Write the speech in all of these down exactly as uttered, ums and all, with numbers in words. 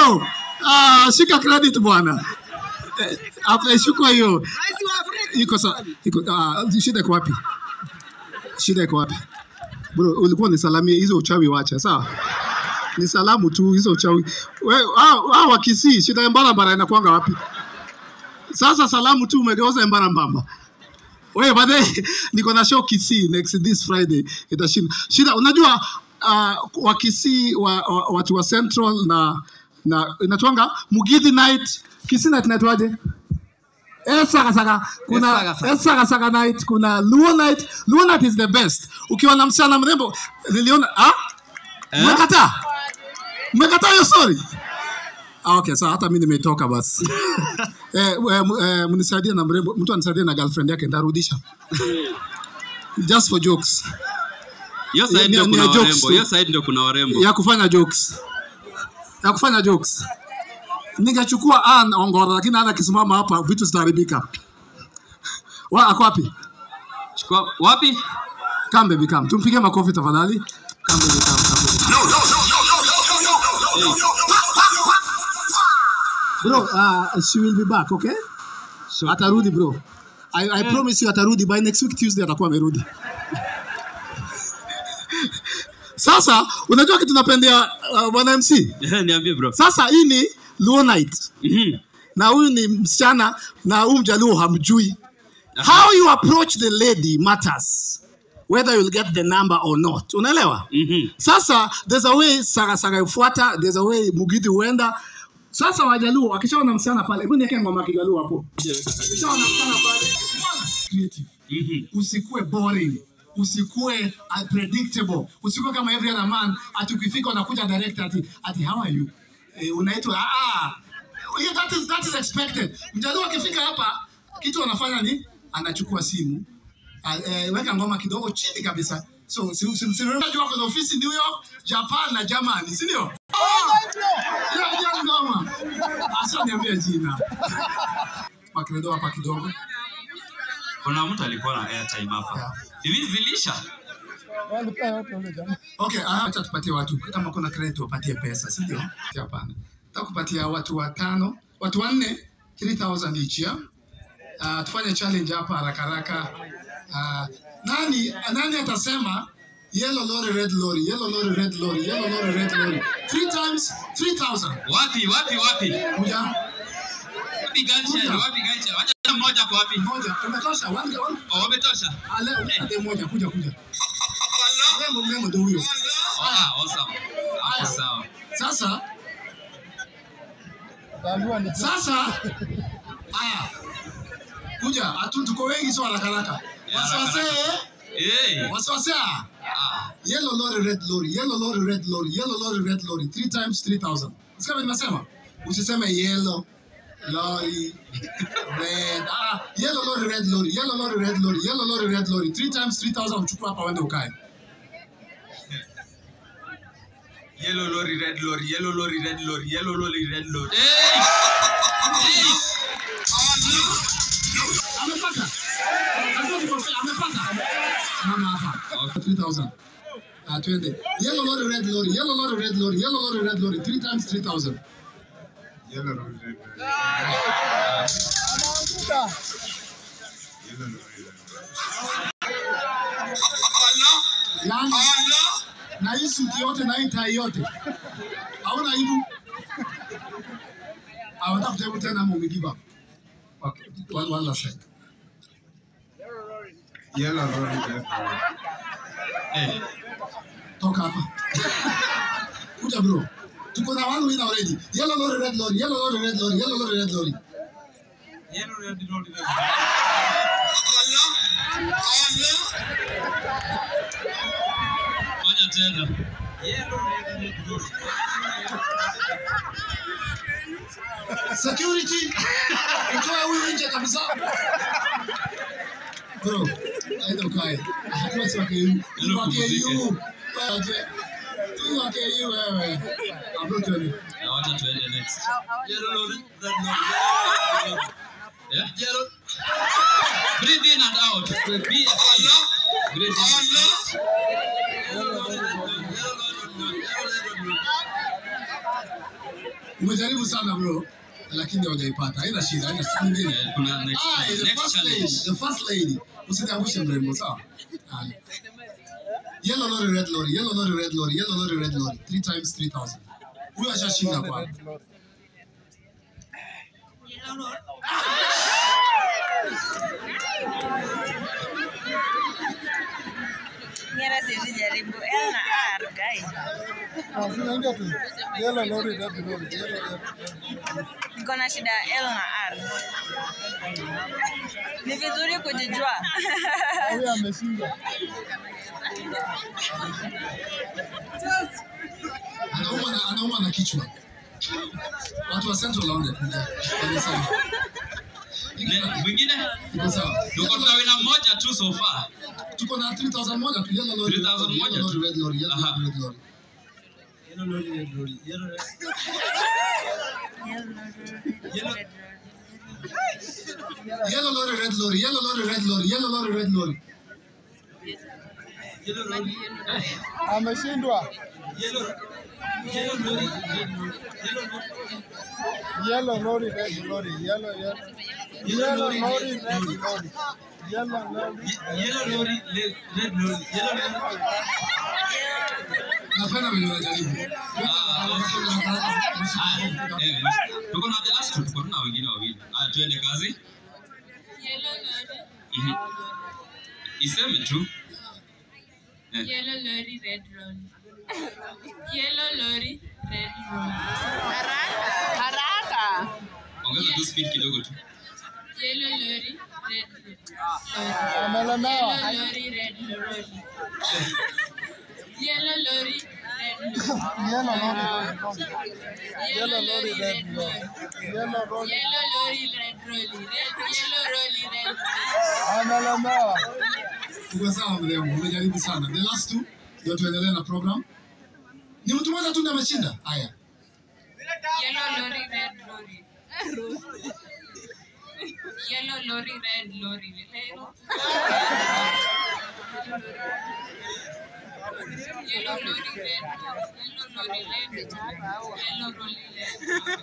Bro, ah, shika credit bwana. After shuko hiyo. Iko sawa. Iko ah, shida iko wapi? Shida iko wapi? Bro, ulikuwa ni salamia hizo uchawi wacha, sawa? Ni salamu tu hizo uchawi. Wewe hao wa Kisii shida mbara mbara inakuanga wapi? Sasa salamu tu umegeuza mbara mbamba. Wewe baadaye niko na show Kisii next this Friday itashinda. Shida unajua uh, wa Kisii wa, wa, watu wa Central na na inatwanga Mugithi night, Kisii night inaitwaje? Esa saka kuna esa saka night, kuna Luo night. Luo night is the best. Ukiwa na msichana mrembo niliona ah? Eh? Umekataa? Umekataa hiyo story? Ah, okay, so hata mimi nimetoka basi. eh, eh mnisaidie na mrembo, mtu anisaidie na girlfriend yake ndarudisha. Just for jokes. Hiyo side ndio kuna warembo, hiyo side ndio kuna warembo. Ya kufanya jokes. Ya kufanya jokes. Ningechukua an ongora lakini ana kisimama hapa vitu zitaharibika. Wa ako wapi? Chukua wapi? Kambe bikam. Tumpige makofi tafadhali. Kambe bikam. No no no no no no no no. Bro, uh, she will be back, okay? Sure. Atarudi bro. I, I promise you atarudi by next week Tuesday atakuwa amerudi. Sasa unajua kitu tunapendea bwana uh, M C? Niambie bro. Sasa hii ni Luo night. Mhm. Na huyu ni msichana na huyu mjaluo hamjui. How you approach the lady matters. Whether you'll get the number or not. Unaelewa? Mhm. Sasa there's a way saga saga ifuata, there's a way Mugithi huenda. Sasa wajaluo wakishaona msichana pale, hebu niweke ngoma kijaluo hapo. Wakishaona msichana pale, creative. Mhm. Usikue boring. Usikue unpredictable. Usikue kama every other man ati ukifika unakuja direct ati ati how are you? Eh, unaitwa ah yeah, that is that is expected. Mjaluo akifika hapa kitu anafanya ni anachukua simu. Eh, weka ngoma kidogo chini kabisa. So si si si unajua kwa ofisi New York, Japan na Germany, si ndio? Ya ya ngoma. Asa niambia jina. Makredo hapa kidogo. Kuna mtu alikuwa na airtime hapa. Hivi zilisha? Okay, ah, acha tupatie watu kama kuna credit wapatie pesa, si ndio? Hapana. Takupatia watu watano, watu wanne three thousand each ya. Uh, tufanye challenge hapa haraka haraka. Uh, nani nani atasema yellow lorry red lorry, yellow lorry red lorry, yellow lorry red lorry. Three times three thousand. Wapi wapi wapi? Kuja. Wapi gacha? Wapi gacha? Wacha mmoja kwa wapi? Mmoja. Umetosha? One one. Oh, umetosha. Ale, ule moja kuja kuja. Mrembo mrembo ndio huyo. Ah, awesome. Ah, sawa. Sasa Sasa aya. Kuja, atu tuko wengi sio haraka haraka. Wasiwase. Eh. Wasiwase. Ah. Yellow lorry red lorry, yellow lorry red lorry, yellow lorry red lorry, three times three thousand. Sasa nimesema, usiseme yellow lorry red. Ah, yellow lorry red lorry, yellow lorry red lorry, yellow lorry red lorry, three times three thousand uchukua hapa uende ukae. Yellow lorry red lorry, yellow lorry red lorry, yellow lorry red lorry. Hey! Hey! Amepata. Amepata. Mama hapa. three thousand. Ah, twende. Yellow lorry red lorry, yellow lorry red lorry, yellow lorry red lorry, three times three thousand. Yellow lorry red lorry. Yellow lorry red lorry. Allah. Na hii suti yote na hii tai yote. Hauna aibu. Hawataka kujaribu tena ama umegive up. Okay, one, one last time. Yellow lorry red lorry. Eh. Toka hapa. Kuja bro. Tuko na one winner already. Yellow lorry red lorry, yellow lorry red lorry, yellow lorry red lorry. Yellow red lorry. Allah. Allah. Fanya tena. Yellow red lorry. Security. Utoa huyu nje kabisa. Bro, aenda ukae. Hatua si wake yu. Ni wake yu. Waje. Ni wake yu wewe. Abro tuende. Na wacha tuende next. Yellow lorry, red lorry. Yeah? Yellow. Breathe in and out. Breathe in. Allah. Breathe in. Allah. Yellow lorry, red lorry. Yellow lorry, red lorry. Umejaribu sana bro, lakini hujaipata. Haina shida, haina shida nyingine. Eh, kuna next, Ah, the next first lady, challenge. the first lady. Usiniangushe mrembo, sawa? Haya. Yellow lorry, red lorry, yellow lorry, red lorry, yellow lorry, red lorry. Three times three thousand. Huyo ashashinda kwa. Nyera sisi jaribu L na R guys. Sinaingia tu. Yellow lorry, red lorry. Niko na shida ya L na R. Ni vizuri kujijua. Huyu ameshinda. Anauma na anauma na kichwa. Watu wa Central London. Wanasema. Ne- Mwingine? Iko sawa. Tuko na wina moja tu so far. Tuko na three thousand moja tu, yellow lorry, three thousand moja yellow tu. lorry, red lorry, yellow Aha. lorry, red lorry. Yellow lorry, red lorry. Yellow lorry, red lorry, yellow lorry, red lorry, yellow lorry, red lorry. Ameshindwa. Yellow lorry, red lorry. Yellow yellow. Yellow lorry, red lorry. Yellow lorry. Yellow lorry, red lorry. Yellow lorry. Napenda vile unajaribu. Ah, eh, tuko na the last two, tuko na wengine wawili. Ah, tuende kazi. Yellow lorry, Mhm. Iseme tu. Eh. yellow lorry, red lorry. Yellow lorry, red lorry. Haraka. Ongeza tu speed kidogo tu. Yellow lorry, red lorry. Amelemewa. Yellow lorry, red lorry. Yellow lorry, red lorry. Yellow lorry, red lorry. Yellow lorry, red lorry. Yellow lorry. Yellow lorry, red lorry. Red, yellow lorry, red lorry. Amelemewa. Uko sawa mrembo, umejaribu sana. The last two ndio tuendelee na program. Ni mtu mmoja tu ndiye ameshinda. Haya. Yellow lorry, red lorry. Yellow lorry, red lorry. Yellow lorry, red. Yellow lorry, red. Yellow lorry, red.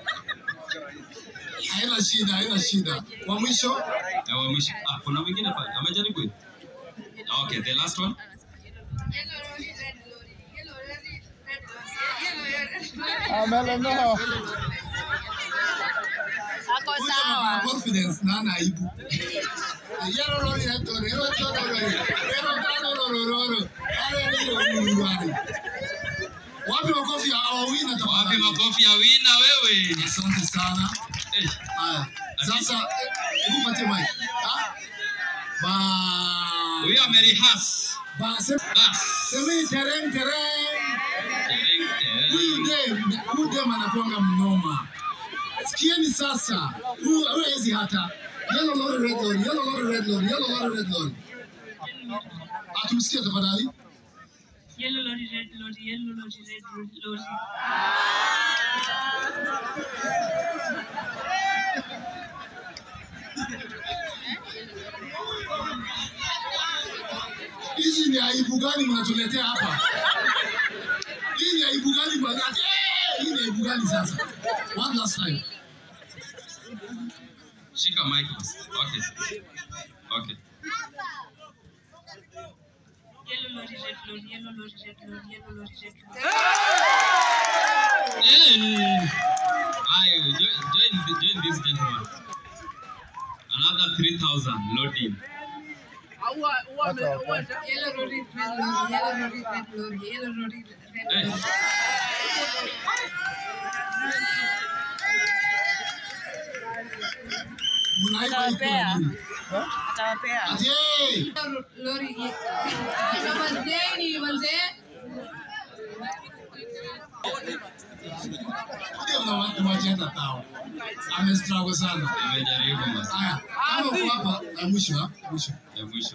Haina shida, haina shida. Wa mwisho, Na wa mwisho. Ah, kuna mwingine pale. Amejaribu hiyo. Okay, the last one. Yellow lorry, red lorry. Yellow lorry, red lorry. Yellow lorry. Amelemewa. Ako huyu ana sawa. confidence na ana aibu. Yellow lorry, red lorry, yellow lorry, yellow lorry. Wapi makofi ya wawina Wapi tafadhali? makofi ya wina wewe? Asante sana. Eh, Haya. Sasa hebu patie mic. Ah? Ba. huyo amerihas. Ba sema Bas. sema tereng tereng. Huyu Tereng, dem, huyu dem anakuanga mnoma. Sikieni sasa. Huyu hawezi hata. Yellow lorry, red lorry, yellow lorry, red lorry, yellow lorry, red lorry. Atumsikie tafadhali. Yellow lorry, red lorry, yellow lorry, red lorry. Hizi ni aibu gani mnatuletea hapa? Hii ni aibu gani bwana? Eh, hii ni aibu gani sasa? One last time. Shika mic basi. Okay. Okay. Yellow lorry, red lorry, yellow lorry, red lorry, yellow lorry, red lorry. Eh. Ayo, join, join, join this gentleman. Another three thousand loading. Yellow lorry, red lorry, yellow lorry, red lorry, yellow lorry, red Eh. lorry. Mnaiba hii kwa Atawapea. nini? Atawapea. Ati, eh, Yellow lorry. Wazee ni wazee. ndio mna watu wajenda tao. Amestruggle sana. Nimejaribu basi. Haya, kama uko hapa ya mwisho ha? Mwisho. Ya mwisho.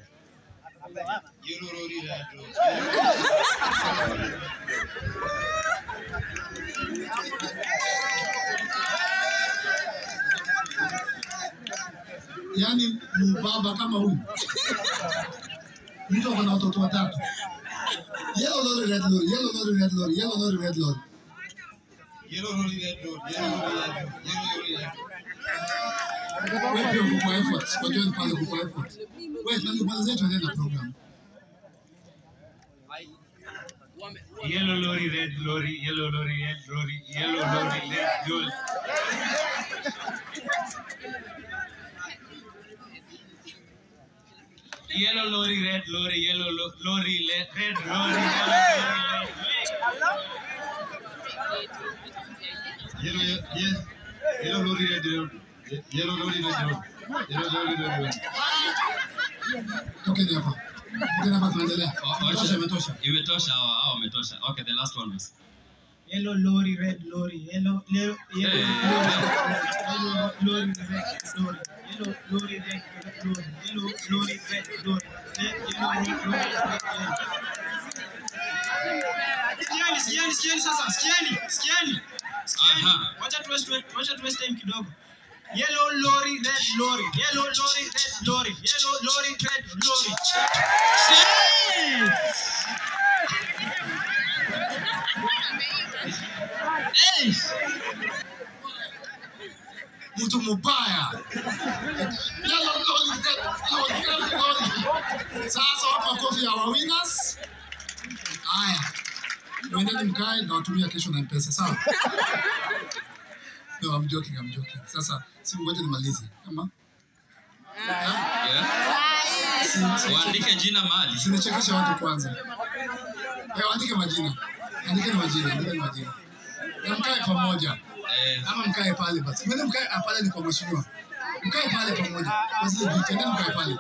Yaani mbaba kama huyu. Mtu ako na watoto watatu. Yellow lorry, red lorry, yellow lorry, red lorry, yellow lorry, red lorry. Yellow lorry, red lorry. Yellow lorry, red lorry. Yellow lorry, red lorry. Wewe pia uko kwa effort. Kwa join pale uko kwa effort. Wewe tunazungumza zetu ndio program. Yellow lorry, red lorry. Yellow lorry, red lorry. Yellow lorry, red lorry. Yellow lorry, red lorry. Yellow lo- lorry, le- red lorry. Yellow, ye- ye- yellow lorry, red lorry. Ye- Yellow lorry, red lorry. Yellow lorry, red lorry. Tokeni hapa. Tokeni hapa tuendelea. Imetosha, imetosha. Imetosha, hawa hawa wametosha. Okay, the last one was. Yellow lorry, red lorry, yellow, yellow, yellow Hey. lorry, yellow lorry, red lorry, yellow lorry, red lorry, yellow lorry, red lorry, yellow lorry, red lorry. Sikiani, sikiani, sikiani sasa, sikiani, sikiani, sikiani. Aha. Wacha tu waste, wacha tu waste time kidogo. Yellow lorry, red lorry, yellow lorry, red lorry, yellow lorry, red lorry. Hey! Mtu mbaya. Yellow lorry, red lorry, yellow lorry. Sasa wapa kofi ya winners. Haya. Mwendeni mkae na watumia kesho na M-Pesa, sawa? No, I'm joking, I'm joking. Sasa si ngoja nimalize. Kama Yeah. Waandike jina mahali. Sinachekesha watu kwanza. Eh, andike majina. Andike majina, andike majina. Na mkae pamoja. Eh, Ama mkae pale basi. Mwende mkae pale ni kwa mheshimiwa. Mkae pale pamoja. Basi ndio mkae pale.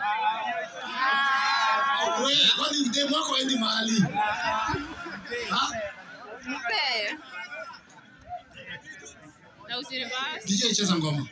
Wewe kwani demu wako haendi mahali? Ha? Mpe. Na usiribasi. D J cheza ngoma.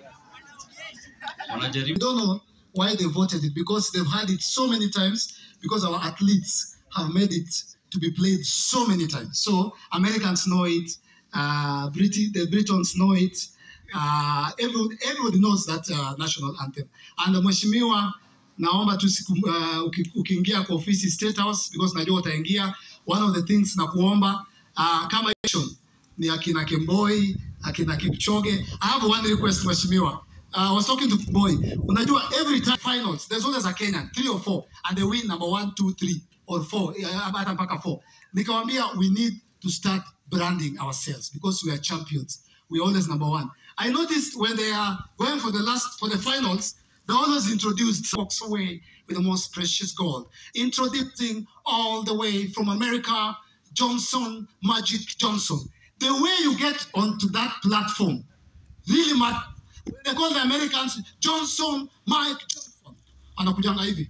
I wanajaribu. don't know why they voted it, because they've had it so many times, because our athletes have made it to be played so many times. So Americans know it, uh, Briti- the Britons know it, uh, everyone, everybody knows that uh, national anthem. And Mheshimiwa, naomba tu siku uh, uki- ukiingia kwa ofisi State House, because najua utaingia, one of the things na kuomba uh, kama nation ni akina Kemboi, akina Kipchoge. I have one request, Mheshimiwa. Uh, I was talking to Boy. Unajua, every time finals, there's always a Kenyan, three or four, and they win number one, two, three, or four, uh, hata mpaka four. Nikawambia, we need to start branding ourselves because we are champions. We're always number one. I noticed when they are going for the last, for the finals, they always introduced walks away with the most precious gold, introducing all the way from America, Johnson, Magic Johnson. The way you get onto that platform really matters. They call the Americans Johnson, Mike Johnson. Anakujanga hivi.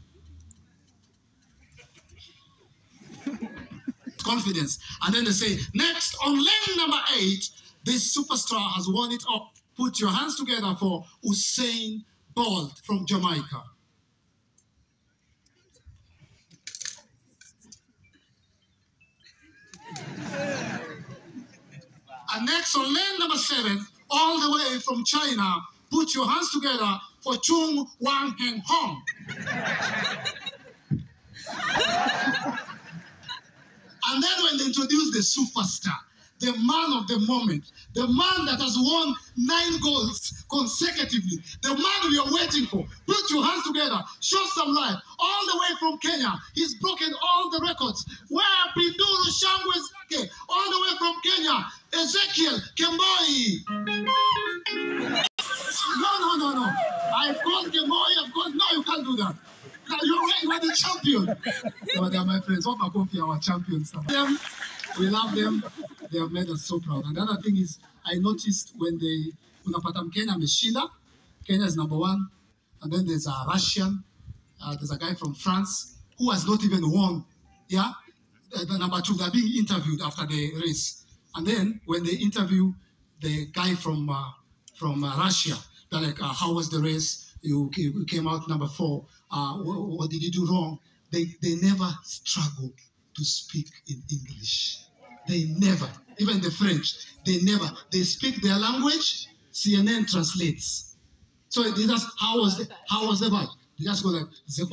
Confidence. And then they say, next on lane number eight, this superstar has won it up. Put your hands together for Usain Bolt from Jamaica. And next on lane number seven, all the way from China, put your hands together for Chung Wang Heng Hong. And then when they introduce the superstar, the man of the moment, the man that has won nine goals consecutively, the man we are waiting for, put your hands together, show some light. All the way from Kenya, he's broken all the records. Where Pinduru Shangwe Zake, all the way from Kenya, Ezekiel Kemboi. No, no, no, no. I've called Kemboi, I've called, no, you can't do that. No, you're right, you are the champion. No, they are my friends. What about our champions? Them, we love them. They have made us so proud. And the other thing is, I noticed when they, unapata Mkenya ameshinda, Kenya is number one. And then there's a Russian, uh, there's a guy from France who has not even won. Yeah? The, the number two, they're being interviewed after the race. And then when they interview the guy from uh, from uh, Russia, they're like, uh, how was the race? You, you came out number four. Uh, what, what did you do wrong? They, they never struggle to speak in English. They never, even the French, they never, they speak their language, C N N translates. So they just, how was the, how was the match? They just go like,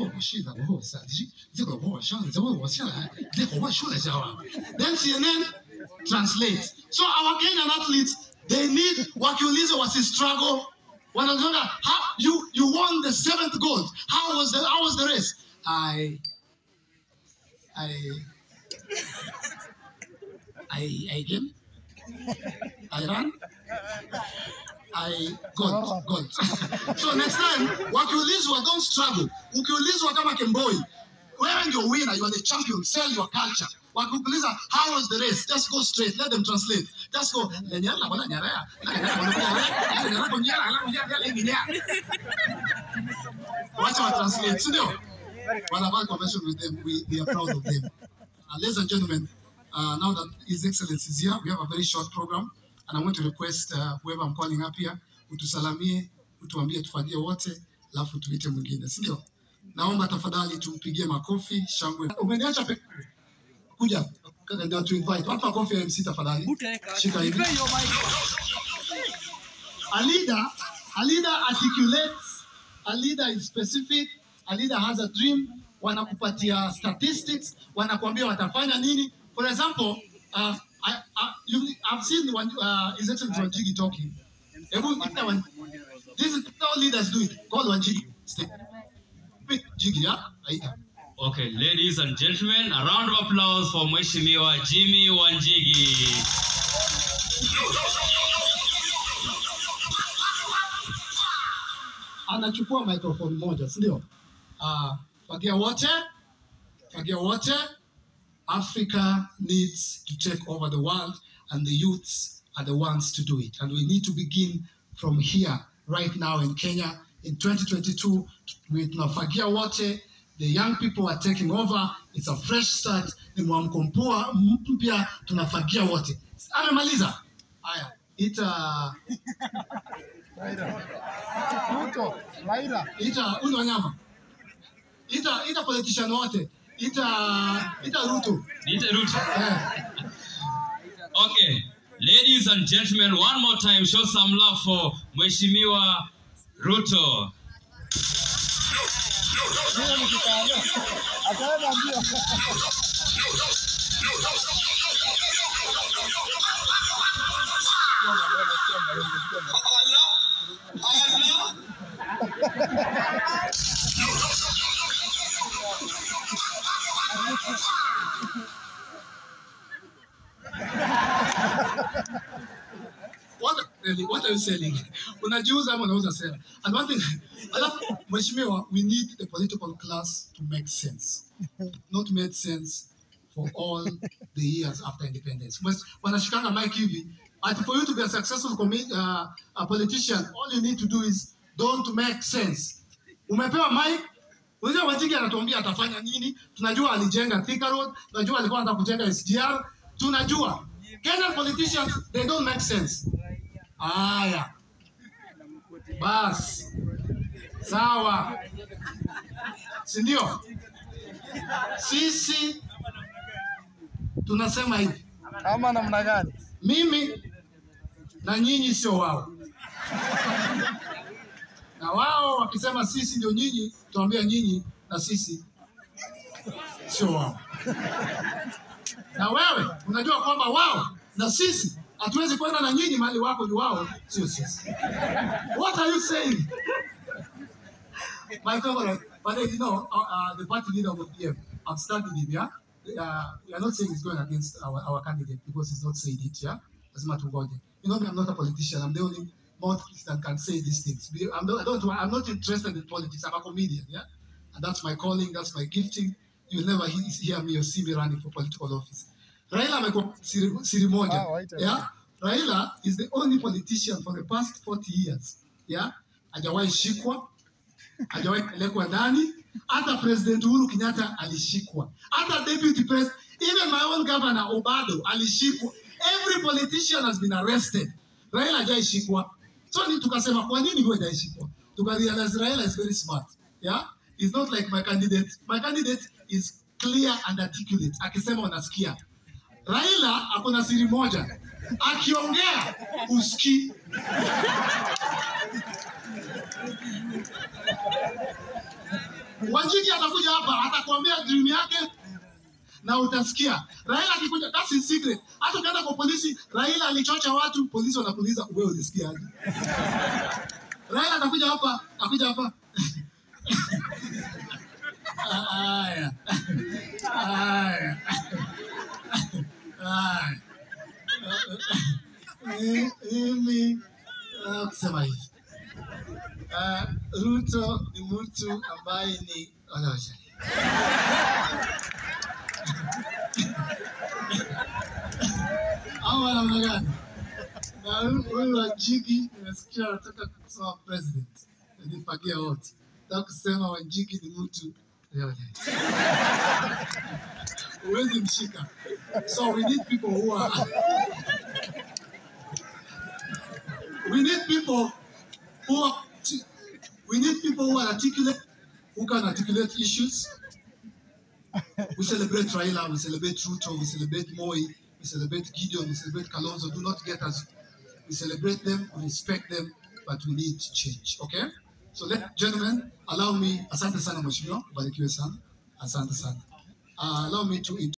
then C N N, translate. So our Kenyan athletes, they need wakiulize wasi struggle. Wanazonga, how you you won the seventh gold. How was the how was the race? I I I I came. I ran. I got got. So next time, wakiulizwa, don't struggle. Ukiulizwa kama Kemboi, where you're winner, you are the champion. Sell your culture. Wakiuliza, how was the race? Just go straight. Let them translate. Just go. Watch our translate. While I've had conversation with them, we, we are proud of them. Uh, ladies and gentlemen, uh, now that His Excellency is here, we have a very short program, and I want to request uh, whoever I'm calling up here, utusalamie, utuambie tufagie wote, alafu tuite mwingine, si ndio? Naomba tafadhali tumpigie makofi, shangwe. Umeniacha peke kuja, ndio tu invite. Watu makofi ya M C tafadhali. Shika hivi. A leader, a leader articulates, a leader is specific, a leader has a dream, wanakupatia statistics, wanakuambia watafanya nini. For example, uh, I, I, you, I've seen one, uh, His Excellency Wanjigi talking. This is how leaders do it. Call Wanjigi. Jigi, yeah? Okay, ladies and gentlemen, a round of applause for Mheshimiwa Jimmy Wanjigi. Anachukua microphone moja, si ndio? Ah, fagia wote, fagia wote. Africa needs to take over the world, and the youths are the ones to do it. And we need to begin from here, right now in Kenya. In twenty twenty-two, with Nafagia Wote, the young people are taking over. It's a fresh start. Ni mwamko mpya tunafagia wote. Amemaliza. Haya, ita Laila. Ruto, Laila. Ita ule wanyama. Ita ita politician wote. Ita ita Ruto. Ita Ruto. Yeah. Okay, ladies and gentlemen, one more time, show some love for Mheshimiwa Ruto. What, what are you selling? Unajiuza ama unauza sera? And one thing, Mheshimiwa, we need the political class to make sense. Not made sense for all the years after independence. Wanashikanga mic hivi, and for you to be a successful uh, a politician, all you need to do is don't make sense. Umepewa mic, unajua Wanjigi anatuambia atafanya nini? Tunajua alijenga Thika Road, tunajua alikuwa anataka kujenga S D R, tunajua. Kenyan politicians, they don't make sense. Aya. Bas. Sawa. Sindio? Sisi tunasema hivi. Ama namna gani? Mimi na nyinyi sio wao. Na wao wakisema sisi ndio nyinyi, tuambia nyinyi na sisi sio wao. Na wewe unajua kwamba wao na sisi hatuwezi kwenda na nyinyi mahali wako ni wao sio sisi. What are you saying? My favorite, but you know, uh, uh, the party leader of the P M, I've started him, yeah? Uh, we are not saying he's going against our, our candidate because he's not saying it, yeah? As much as God. You know, I'm not a politician. I'm the only mouthpiece that can say these things. I'm not, I don't, I'm not interested in politics. I'm a comedian, yeah? And that's my calling, that's my gifting. You'll never hear me or see me running for political office. Raila amekuwa siri moja, yeah? Raila is the only politician for the past forty years, yeah? Hajawahi shikwa, hajawahi pelekwa ndani, hata President Uhuru Kenyatta alishikwa. Hata deputy president, even my own governor Obado alishikwa. Every politician has been arrested. Raila hajawahi shikwa. So ni tukasema kwa nini huyo hajaishikwa? Tukarealize Raila is very smart, yeah? He's not like my candidate. My candidate is clear and articulate. Akisema unasikia. Raila akona siri moja. Akiongea usikii. Wanjigi atakuja hapa atakwambia dream yake na utasikia Raila akikuja, that's in secret. Hata ukienda kwa polisi, Raila alichocha watu, polisi wanakuuliza wewe ulisikia aje? Raila atakuja hapa, akuja hapa. Aya. Aya. Aya. Mimi kusema hivi. Uh, Ruto ni mtu ambaye ni anaoja. Hawa namna gani? Na huyu Wanjigi nimesikia anataka kusema president. Nipagia wote. Nataka kusema Wanjigi ni mtu anaoja. Huwezi mshika. So we need people who are we need people who are we need people who are articulate, who can articulate issues. We celebrate Raila, we celebrate Ruto, we celebrate Moi, we celebrate Gideon, we celebrate Kalonzo. Do not get us. We celebrate them, we respect them, but we need change. Okay? So, let, gentlemen, allow me. Asante sana mheshimiwa, barikiwe sana. Asante sana. Uh, allow me to.